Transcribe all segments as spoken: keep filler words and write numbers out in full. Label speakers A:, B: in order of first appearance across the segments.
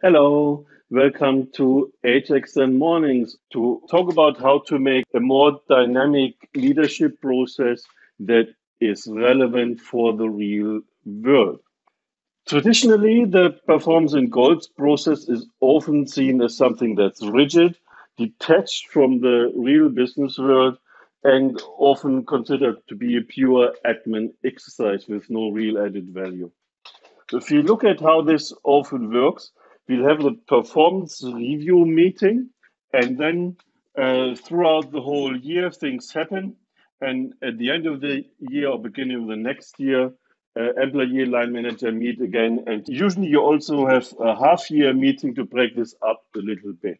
A: Hello, welcome to H X N Mornings to talk about how to make a more dynamic leadership process that is relevant for the real world. Traditionally, the performance and goals process is often seen as something that's rigid, detached from the real business world, and often considered to be a pure admin exercise with no real added value. If you look at how this often works, we'll have the performance review meeting, and then uh, throughout the whole year, things happen. And at the end of the year or beginning of the next year, uh, employee line manager meet again. And usually, you also have a half year meeting to break this up a little bit.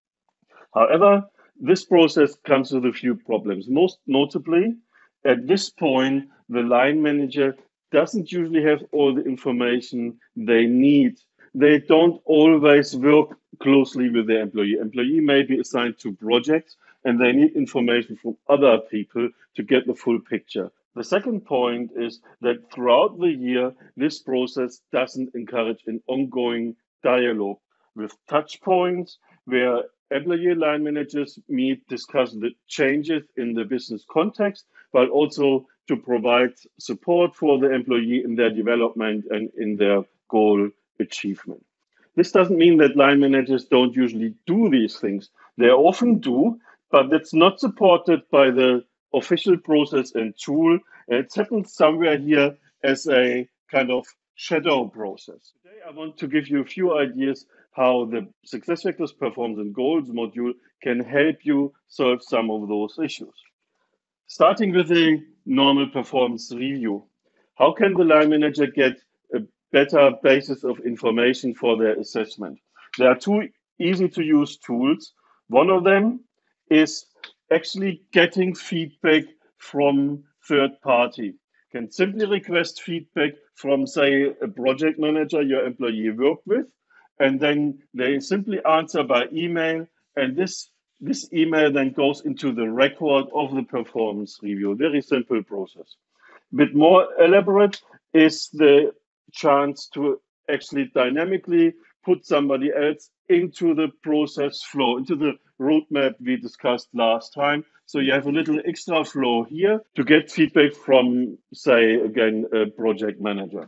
A: However, this process comes with a few problems. Most notably, at this point, the line manager doesn't usually have all the information they need. They don't always work closely with their employee. Employee may be assigned to projects and they need information from other people to get the full picture. The second point is that throughout the year, this process doesn't encourage an ongoing dialogue with touch points where employee line managers meet, discuss the changes in the business context, but also to provide support for the employee in their development and in their goal achievement. This doesn't mean that line managers don't usually do these things. They often do, but that's not supported by the official process and tool. And it's happened somewhere here as a kind of shadow process. Today, I want to give you a few ideas how the SuccessFactors Performance and Goals module can help you solve some of those issues. Starting with a normal performance review. How can the line manager get a better basis of information for their assessment? There are two easy to use tools. One of them is actually getting feedback from third party. You can simply request feedback from, say, a project manager your employee work with, and then they simply answer by email, and this this email then goes into the record of the performance review. Very simple process. A bit more elaborate is the chance to actually dynamically put somebody else into the process flow, into the roadmap we discussed last time. So you have a little extra flow here to get feedback from, say, again, a project manager.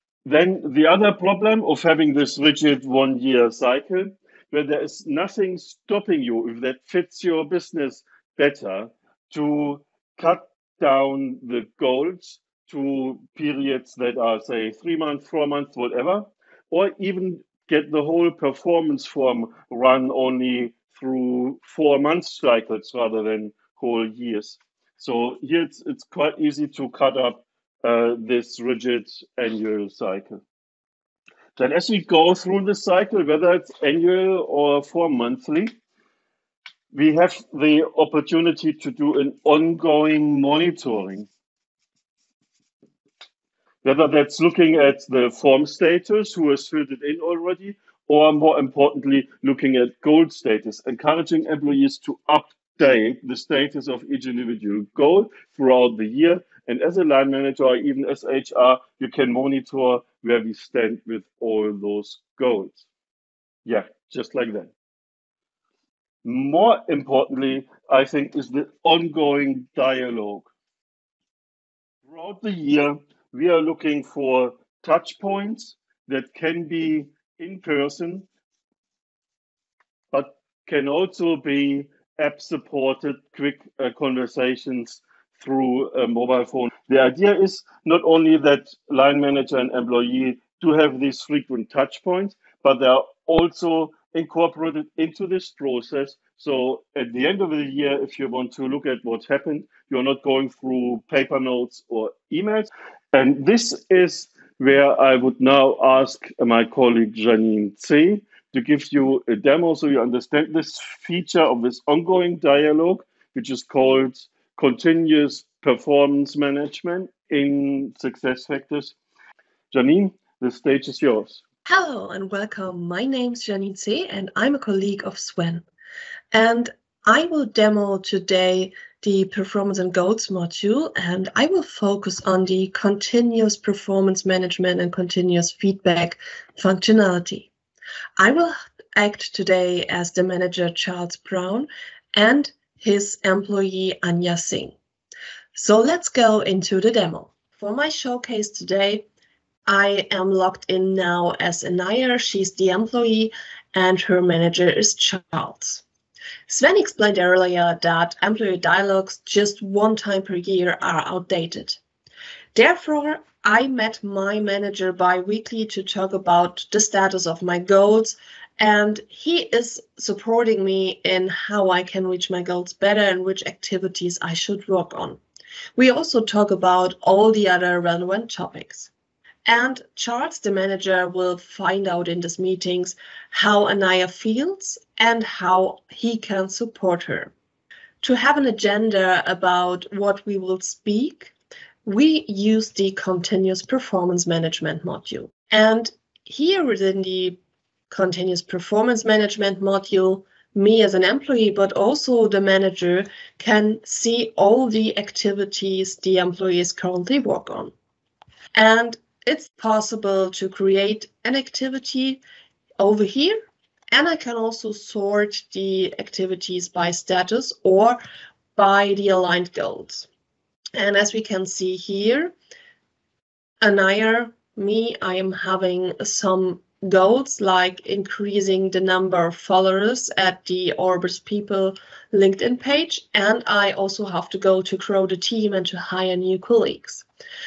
A: Then the other problem of having this rigid one year cycle, where there is nothing stopping you, if that fits your business better, to cut down the goals to periods that are, say, three months, four months, whatever, or even get the whole performance form run only through four month cycles rather than whole years. So here it's, it's quite easy to cut up uh, this rigid annual cycle. Then as we go through the cycle, whether it's annual or four monthly, we have the opportunity to do an ongoing monitoring. Whether that's looking at the form status, who has filled it in already, or more importantly, looking at goal status, encouraging employees to update the status of each individual goal throughout the year. And as a line manager, or even as H R, you can monitor where we stand with all those goals. Yeah, just like that. More importantly, I think, is the ongoing dialogue. Throughout the year, we are looking for touch points that can be in person, but can also be app supported quick uh, conversations through a mobile phone. The idea is not only that line manager and employee do have these frequent touch points, but they are also incorporated into this process. So at the end of the year, if you want to look at what happened, you're not going through paper notes or emails. And this is where I would now ask my colleague Janine C. to give you a demo so you understand this feature of this ongoing dialogue, which is called continuous performance management in SuccessFactors. Janine, the stage is yours.
B: Hello and welcome. My name's Janine C. and I'm a colleague of Sven. And I will demo today the Performance and Goals module, and I will focus on the continuous performance management and continuous feedback functionality. I will act today as the manager Charles Brown and his employee Anya Singh. So let's go into the demo. For my showcase today, I am logged in now as Anaya. She's the employee and her manager is Charles. Sven explained earlier that employee dialogues just one time per year are outdated. Therefore, I met my manager bi-weekly to talk about the status of my goals, and he is supporting me in how I can reach my goals better and which activities I should work on. We also talk about all the other relevant topics. And Charles, the manager, will find out in these meetings how Anaya feels and how he can support her. To have an agenda about what we will speak, we use the continuous performance management module. And here within the continuous performance management module, me as an employee, but also the manager, can see all the activities the employees currently work on. And it's possible to create an activity over here, and I can also sort the activities by status or by the aligned goals. And as we can see here, Anaya, me, I am having some goals like increasing the number of followers at the Orbis People LinkedIn page, and I also have to go to grow the team and to hire new colleagues.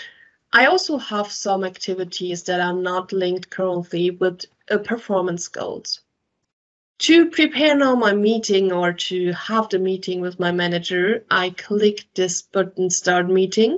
B: I also have some activities that are not linked currently with uh, performance goals. To prepare now my meeting or to have the meeting with my manager, I click this button, Start Meeting,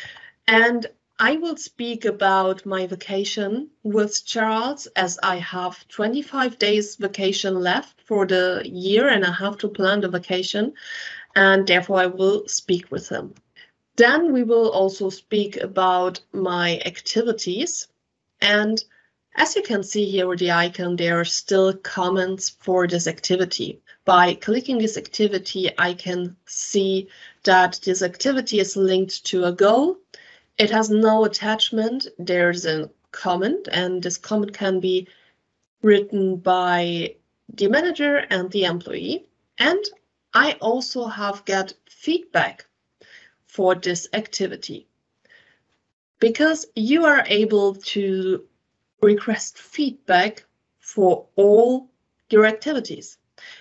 B: and I will speak about my vacation with Charles, as I have twenty-five days vacation left for the year and I have to plan the vacation, and therefore I will speak with him. Then we will also speak about my activities, and as you can see here with the icon, there are still comments for this activity. By clicking this activity, I can see that this activity is linked to a goal. It has no attachment. There's a comment, and this comment can be written by the manager and the employee. And I also have got feedback for this activity, because you are able to request feedback for all your activities.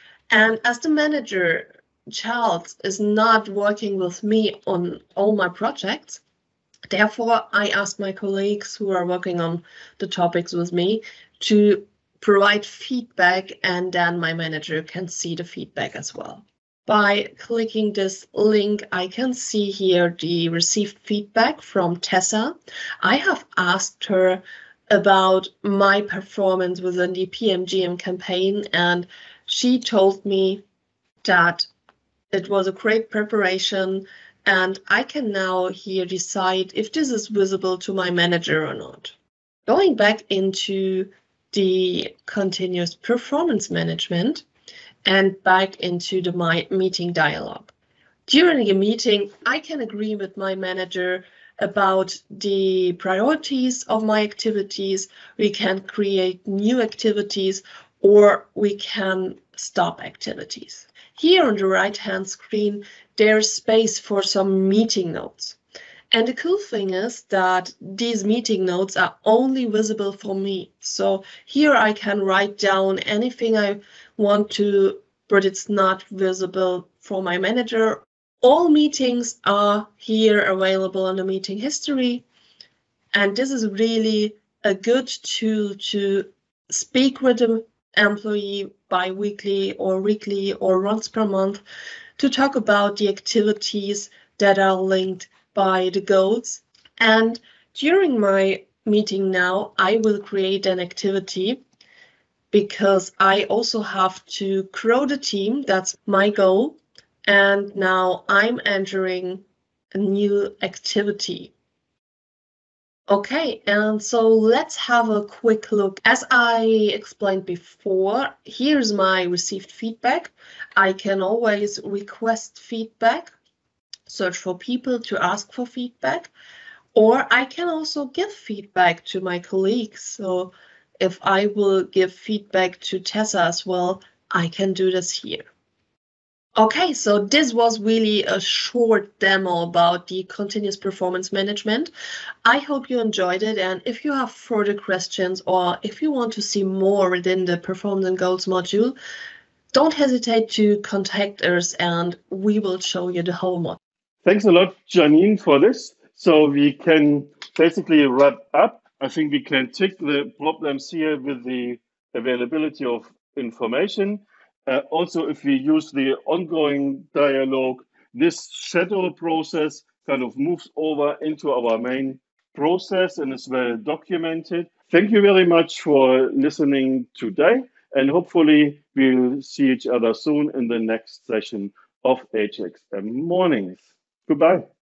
B: And as the manager, Charles is not working with me on all my projects. Therefore, I ask my colleagues who are working on the topics with me to provide feedback, and then my manager can see the feedback as well. By clicking this link, I can see here the received feedback from Tessa. I have asked her about my performance within the P M G M campaign, and she told me that it was a great preparation, and I can now here decide if this is visible to my manager or not. Going back into the continuous performance management, and back into the my meeting dialogue. During a meeting, I can agree with my manager about the priorities of my activities. We can create new activities, or we can stop activities. Here on the right-hand screen, there's space for some meeting notes. And the cool thing is that these meeting notes are only visible for me. So here I can write down anything I want to, but it's not visible for my manager. All meetings are here available on the meeting history. And this is really a good tool to speak with the employee bi-weekly or weekly or once per month to talk about the activities that are linked by the goals. And during my meeting now, I will create an activity because I also have to grow the team. That's my goal. And now I'm entering a new activity. Okay, and so let's have a quick look. As I explained before, here's my received feedback. I can always request feedback, search for people to ask for feedback, or I can also give feedback to my colleagues. So if I will give feedback to Tessa as well, I can do this here. Okay, so this was really a short demo about the continuous performance management. I hope you enjoyed it, and if you have further questions or if you want to see more within the Performance and Goals module, don't hesitate to contact us and we will show you the whole module.
A: Thanks a lot, Janine, for this. So we can basically wrap up. I think we can tick the problems here with the availability of information. Uh, also, if we use the ongoing dialogue, this shadow process kind of moves over into our main process and is well documented. Thank you very much for listening today, and hopefully we'll see each other soon in the next session of H X M Mornings. Goodbye.